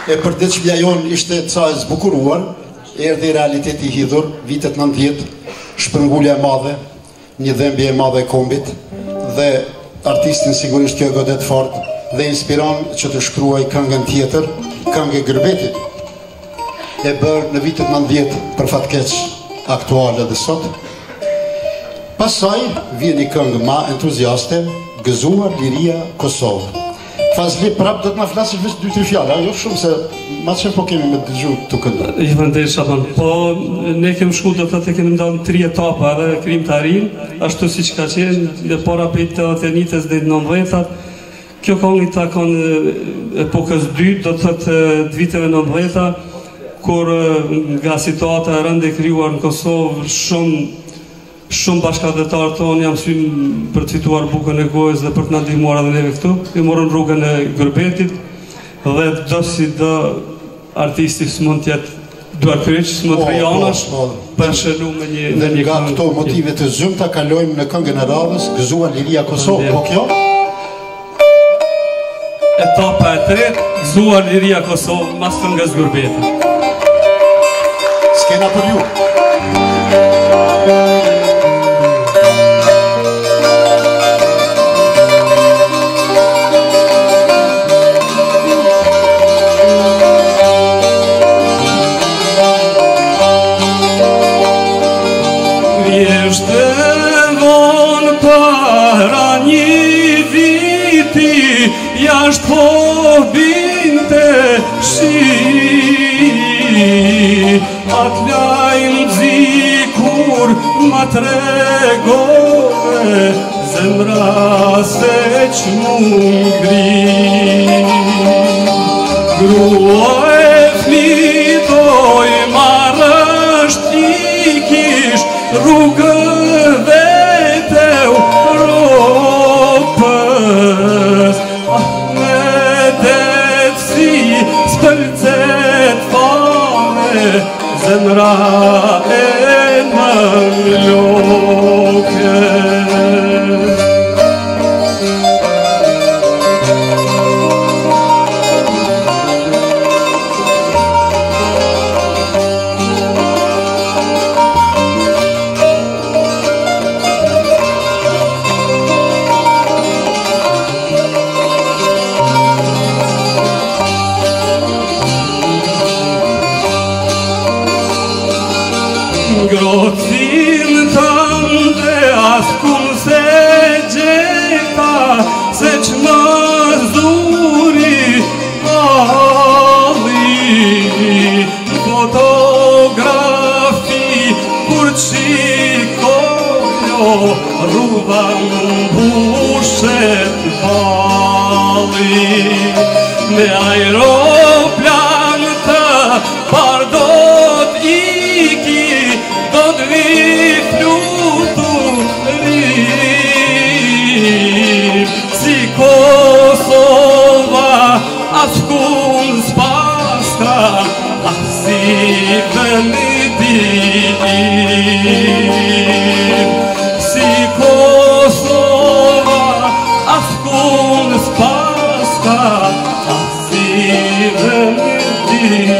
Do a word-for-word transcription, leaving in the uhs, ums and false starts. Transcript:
E për diçmja jonë ishte ca e zbukuruar, erdhi realiteti i hidhur, vitet nëntëdhjetë, shpërngulja e madhe, një dhembje e madhe e kombit, dhe artistin sigurisht kjo e godet fort, dhe inspiron që të shkruaj këngën tjetër, këngë e Gërbetit, e bërë në vitet nëntëdhjetë për fatkeq aktuale dhe sot. Pasaj, vjen një këngë ma entuziaste, Gëzuar Liria Kosovë. Fazli prap do të na flasësh vetëm dy tre fjalë, jo shumë se ma që po kemi me dëgju të këndë. I vëndej Shaban, po ne kemë shku do të të kemi ndonë tri etapa edhe krim të arin, ashtu si që ka qenë, dhe pora për të të njitës dhe nëndëdhjetat. Kjo këngë i takon epokës dytë, do të të viteve nëndëdhjeta, kur nga situata e rënde krijuar në Kosovë, shumë Shumë bashkëdhetarë tonë jam synë për të fituar bukën e gojës dhe për të na ndihmuar edhe neve këtu. I morën rrugën e Gërbetit dhe do si do artisti s'mund t'jetë duarkryq, s'mund të rejanash për shënu me një këngë. Dhe nga këto motive të zymta kalojmë në këngën e radhës, Gëzuar Liria Kosovë, po kjo? Etapa e tretë, Gëzuar Liria Kosovë, mas këngës Gërbetit. S'kena për ju. Jashtë po binte shi, atë lajmë zikur ma tregove, zemra se që mund gri. Grua e flitoj marrësht i kish, rrugëve teu ropës. Spërcet fare, zemra e më loke. Grocin tënde askun se gjeta, se që më zuri ali. Fotografi kur qikojo, rruva mbushet bali. Me aeroplan të pardot iki, do të vi fluturim. Si Kosova askun s'paska, ah si vëndim. Si Kosova askun s'paska, ah si vëndim.